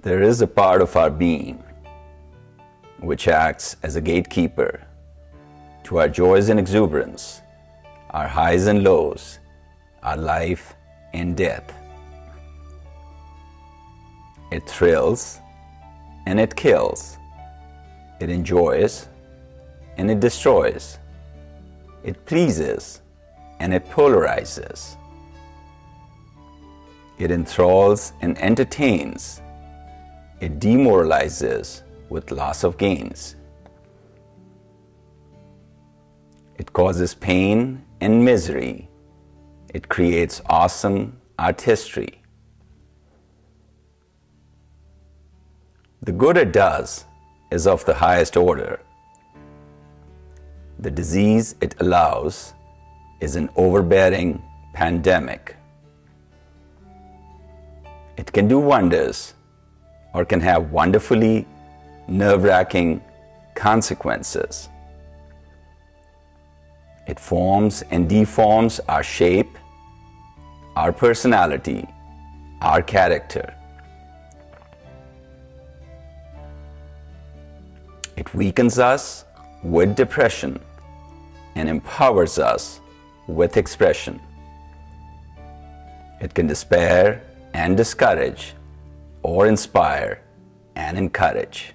There is a part of our being which acts as a gatekeeper to our joys and exuberance, our highs and lows, our life and death. It thrills and it kills. It enjoys and it destroys. It pleases and it polarizes. It enthralls and entertains. It demoralizes with loss of gains. It causes pain and misery. It creates awesome artistry. The good it does is of the highest order. The disease it allows is an overbearing pandemic. It can do wonders or can have wonderfully nerve-wracking consequences. It forms and deforms our shape, our personality, our character. It weakens us with depression and empowers us with expression. It can despair and discourage, or inspire and encourage.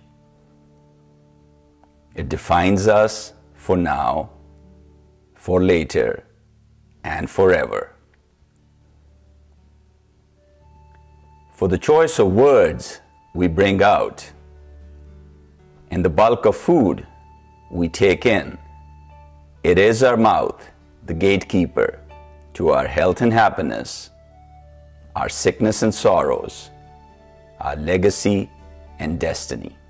It defines us for now, for later, and forever. For the choice of words we bring out, and the bulk of food we take in, it is our mouth, the gatekeeper to our health and happiness, our sickness and sorrows, our legacy and destiny.